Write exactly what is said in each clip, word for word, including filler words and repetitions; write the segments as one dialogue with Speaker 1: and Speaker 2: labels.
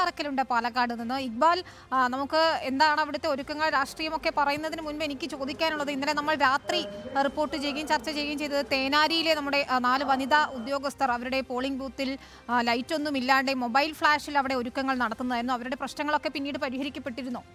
Speaker 1: അറക്കലുണ്ട് പാലക്കാട് നിന്ന്. ഇക്ബാൽ, നമുക്ക് എന്താണ് അവിടുത്തെ ഒരുക്കങ്ങൾ, രാഷ്ട്രീയമൊക്കെ പറയുന്നതിന് മുൻപ് എനിക്ക് ചോദിക്കാനുള്ളത്, ഇന്നലെ നമ്മൾ രാത്രി റിപ്പോർട്ട് ചെയ്യുകയും ചർച്ച ചെയ്യുകയും ചെയ്തത് തേനാരിയിലെ നമ്മുടെ നാല് വനിതാ ഉദ്യോഗസ്ഥർ അവരുടെ പോളിംഗ് ബൂത്തിൽ ലൈറ്റ് ഒന്നും ഇല്ലാണ്ട് മൊബൈൽ ഫ്ലാഷിൽ അവിടെ ഒരുക്കങ്ങൾ നടത്തുന്നതായിരുന്നു. അവരുടെ പ്രശ്നങ്ങളൊക്കെ പിന്നീട് പരിഹരിക്കപ്പെട്ടിരുന്നോ?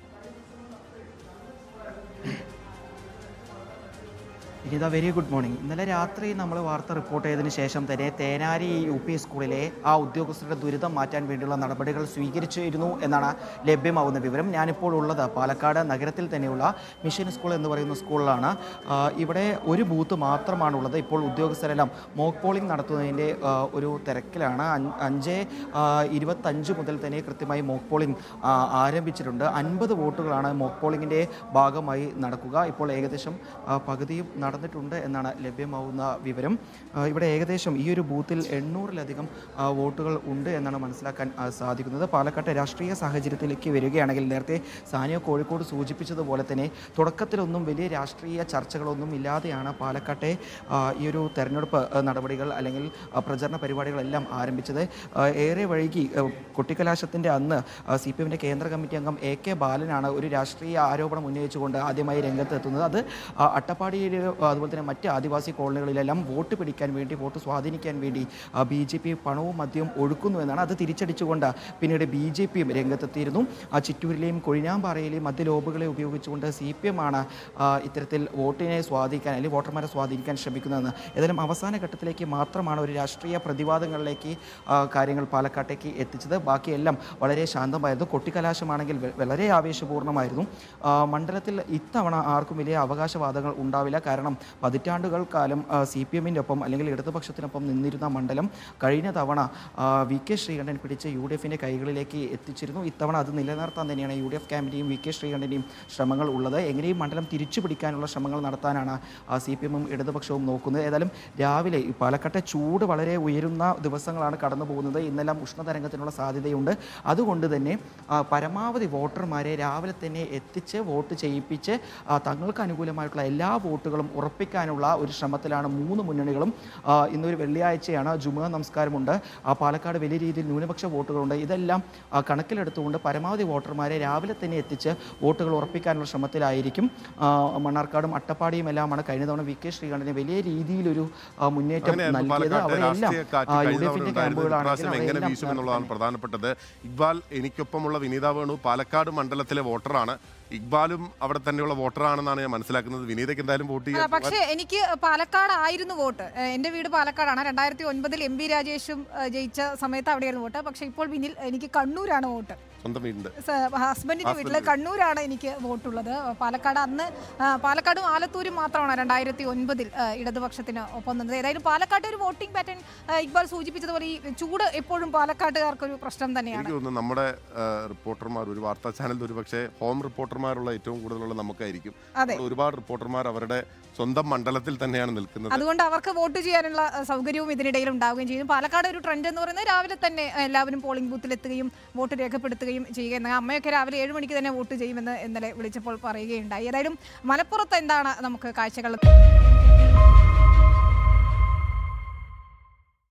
Speaker 2: Geetha, very good morning. ഇന്നലെ രാത്രി നമ്മൾ വാർത്ത റിപ്പോർട്ട് ചെയ്തതിന് ശേഷം തന്നെ തേനാരി യു പി സ്കൂളിലെ ആ ഉദ്യോഗസ്ഥരുടെ ദുരിതം മാറ്റാൻ വേണ്ടിയുള്ള നടപടികൾ സ്വീകരിച്ചിരുന്നു എന്നാണ് ലഭ്യമാവുന്ന വിവരം. ഞാനിപ്പോൾ ഉള്ളത് പാലക്കാട് നഗരത്തിൽ തന്നെയുള്ള മിഷൻ സ്കൂൾ എന്ന് പറയുന്ന സ്കൂളിലാണ്. ഇവിടെ ഒരു ബൂത്ത് മാത്രമാണുള്ളത്. ഇപ്പോൾ ഉദ്യോഗസ്ഥരെല്ലാം മോക്ക് പോളിംഗ് നടത്തുന്നതിൻ്റെ ഒരു തിരക്കിലാണ്. അഞ്ച് ഇരുപത്തഞ്ച് മുതൽ തന്നെ കൃത്യമായി മോക്ക് പോളിംഗ് ആരംഭിച്ചിട്ടുണ്ട്. അൻപത് വോട്ടുകളാണ് മോക്ക് പോളിംഗിൻ്റെ ഭാഗമായി നടക്കുക. ഇപ്പോൾ ഏകദേശം പകുതിയും നടന്നിട്ടുണ്ട് എന്നാണ് ലഭ്യമാവുന്ന വിവരം. ഇവിടെ ഏകദേശം ഈ ഒരു ബൂത്തിൽ എണ്ണൂറിലധികം വോട്ടുകൾ ഉണ്ട് എന്നാണ് മനസ്സിലാക്കാൻ സാധിക്കുന്നത്. പാലക്കാട്ടെ രാഷ്ട്രീയ സാഹചര്യത്തിലേക്ക് വരികയാണെങ്കിൽ നേരത്തെ സാനിയ കോഴിക്കോട് സൂചിപ്പിച്ചതുപോലെ തന്നെ തുടക്കത്തിലൊന്നും വലിയ രാഷ്ട്രീയ ചർച്ചകളൊന്നും ഇല്ലാതെയാണ് പാലക്കാട്ടെ ഈ ഒരു തെരഞ്ഞെടുപ്പ് നടപടികൾ അല്ലെങ്കിൽ പ്രചരണ പരിപാടികളെല്ലാം ആരംഭിച്ചത്. ഏറെ വൈകി കൊട്ടിക്കലാശത്തിൻ്റെ അന്ന് സി പി എമ്മിൻ്റെ കേന്ദ്ര കമ്മിറ്റി അംഗം എ കെ ബാലനാണ് ഒരു രാഷ്ട്രീയ ആരോപണം ഉന്നയിച്ചുകൊണ്ട് ആദ്യമായി രംഗത്തെത്തുന്നത്. അത് അട്ടപ്പാടിയിൽ അതുപോലെ തന്നെ മറ്റ് ആദിവാസി കോളനികളിലെല്ലാം വോട്ട് പിടിക്കാൻ വേണ്ടി, വോട്ട് സ്വാധീനിക്കാൻ വേണ്ടി ബി ജെ പി പണവും മദ്യവും ഒഴുക്കുന്നു എന്നാണ്. അത് തിരിച്ചടിച്ചുകൊണ്ട് പിന്നീട് ബി ജെ പിയും രംഗത്തെത്തിയിരുന്നു. ചിറ്റൂരിലെയും കൊഴിഞ്ഞാമ്പാറയിലെയും മധ്യ ലോബുകളെ ഉപയോഗിച്ചുകൊണ്ട് സി പി എം ആണ് ഇത്തരത്തിൽ വോട്ടിനെ സ്വാധീനിക്കാൻ അല്ലെങ്കിൽ വോട്ടർമാരെ സ്വാധീനിക്കാൻ ശ്രമിക്കുന്നതെന്ന്. ഏതായാലും അവസാന ഘട്ടത്തിലേക്ക് മാത്രമാണ് ഒരു രാഷ്ട്രീയ പ്രതിവാദങ്ങളിലേക്ക് കാര്യങ്ങൾ പാലക്കാട്ടേക്ക് എത്തിച്ചത്. ബാക്കിയെല്ലാം വളരെ ശാന്തമായിരുന്നു. കൊട്ടിക്കലാശമാണെങ്കിൽ വളരെ ആവേശപൂർണ്ണമായിരുന്നു. മണ്ഡലത്തിൽ ഇത്തവണ ആർക്കും വലിയ അവകാശവാദങ്ങൾ ഉണ്ടാവില്ല. കാരണം പതിറ്റാണ്ടുകൾ കാലം സി പി എമ്മിൻ്റെ ഒപ്പം അല്ലെങ്കിൽ ഇടതുപക്ഷത്തിനൊപ്പം നിന്നിരുന്ന മണ്ഡലം കഴിഞ്ഞ തവണ വി കെ ശ്രീകണ്ഠൻ പിടിച്ച് യു ഡി എഫിൻ്റെ കൈകളിലേക്ക് എത്തിച്ചിരുന്നു. ഇത്തവണ അത് നിലനിർത്താൻ തന്നെയാണ് യു ഡി എഫ് ക്യാമ്പിൻ്റെയും വി കെ ശ്രീകണ്ഠൻ്റെയും ശ്രമങ്ങൾ ഉള്ളത്. എങ്ങനെയും മണ്ഡലം തിരിച്ചു പിടിക്കാനുള്ള ശ്രമങ്ങൾ നടത്താനാണ് സി പി എമ്മും ഇടതുപക്ഷവും നോക്കുന്നത്. ഏതായാലും രാവിലെ പാലക്കാട്ടെ ചൂട് വളരെ ഉയരുന്ന ദിവസങ്ങളാണ് കടന്നു പോകുന്നത്. ഇന്നെല്ലാം ഉഷ്ണതരംഗത്തിനുള്ള സാധ്യതയുണ്ട്. അതുകൊണ്ട് തന്നെ പരമാവധി വോട്ടർമാരെ രാവിലെ തന്നെ എത്തിച്ച് വോട്ട് ചെയ്യിപ്പിച്ച് തങ്ങൾക്ക് അനുകൂലമായിട്ടുള്ള എല്ലാ വോട്ടുകളും ഉറപ്പിക്കാനുള്ള ഒരു ശ്രമത്തിലാണ് മൂന്ന് മുന്നണികളും. ഇന്നൊരു വെള്ളിയാഴ്ചയാണ്, ജുമുഅ നമസ്കാരമുണ്ട്, പാലക്കാട് വലിയ രീതിയിൽ ന്യൂനപക്ഷ വോട്ടുകളുണ്ട്. ഇതെല്ലാം കണക്കിലെടുത്തുകൊണ്ട് പരമാവധി വോട്ടർമാരെ രാവിലെ തന്നെ എത്തിച്ച് വോട്ടുകൾ ഉറപ്പിക്കാനുള്ള ശ്രമത്തിലായിരിക്കും. മണ്ണാർക്കാടും അട്ടപ്പാടിയും എല്ലാമാണ് കഴിഞ്ഞ തവണ വി കെ ശ്രീകണ്ഠന് വലിയ രീതിയിലൊരു മുന്നേറ്റം നൽകിയത്. അവരെല്ലാം യു ഡി എഫിന്റെ ക്യാമ്പുകളാണ്
Speaker 3: പ്രധാനപ്പെട്ടത്. ഇക്ബാൽ, എനിക്കൊപ്പമുള്ള വിനീത വേണു പാലക്കാട് മണ്ഡലത്തിലെ വോട്ടറാണ്. ഇക്ബാലും അവിടെ തന്നെയുള്ള വോട്ടറാണെന്നാണ് ഞാൻ മനസ്സിലാക്കുന്നത്. വിനീതയ്ക്ക് എന്തായാലും വോട്ട് ചെയ്യാം.
Speaker 1: പക്ഷേ എനിക്ക് പാലക്കാട് ആയിരുന്നു വോട്ട്. എൻ്റെ വീട് പാലക്കാടാണ്. രണ്ടായിരത്തി ഒൻപതിൽ എം പി രാജേഷും ജയിച്ച സമയത്ത് അവിടെയായിരുന്നു വോട്ട്. പക്ഷേ ഇപ്പോൾ വിനിൽ എനിക്ക് കണ്ണൂരാണ് വോട്ട്.
Speaker 3: സ്വന്തം വീടിന്റെ
Speaker 1: ഹസ്ബൻഡിന്റെ വീട്ടില് കണ്ണൂരാണ് എനിക്ക് വോട്ടുള്ളത്. പാലക്കാട് അന്ന് പാലക്കാടും ആലത്തൂരും മാത്രമാണ് രണ്ടായിരത്തി ഒൻപതിൽ ഇടതുപക്ഷത്തിന് ഒപ്പം നിന്നത്. ഏതായാലും പാലക്കാട് ഒരു വോട്ടിംഗ് പാറ്റേൺ ഇക്ബാൽ സൂചിപ്പിച്ചതുപോലെ ഈ ചൂട് എപ്പോഴും പാലക്കാട്ടുകാർക്കൊരു പ്രശ്നം തന്നെയാണ്.
Speaker 3: നമ്മുടെ റിപ്പോർട്ടർമാർ, ഒരു വാർത്താ ചാനൽ ഒരു പക്ഷേ ഹോം റിപ്പോർട്ടർമാരുള്ള ഏറ്റവും കൂടുതലുള്ള നമുക്കായിരിക്കും. ഒരുപാട് റിപ്പോർട്ടർമാർ അവരുടെ സ്വന്തം മണ്ഡലത്തിൽ തന്നെയാണ് നിൽക്കുന്നത്.
Speaker 1: അതുകൊണ്ട് അവർക്ക് വോട്ട് ചെയ്യാനുള്ള സൗകര്യവും ഇതിനിടയിൽ ഉണ്ടാവുകയും ചെയ്യും. പാലക്കാട് ഒരു ട്രെൻഡ് എന്ന് പറയുന്നത് രാവിലെ തന്നെ എല്ലാവരും പോളിംഗ് ബൂത്തിൽ എത്തുകയും വോട്ട് രേഖപ്പെടുത്തുകയും ചെയ്യുക. അമ്മയൊക്കെ രാവിലെ ഏഴ് മണിക്ക് തന്നെ വോട്ട് ചെയ്യുമെന്ന് ഇന്നലെ വിളിച്ചപ്പോൾ പറയുകയുണ്ടായി. ഏതായാലും മലപ്പുറത്ത് എന്താണ് നമുക്ക് കാഴ്ചകൾ?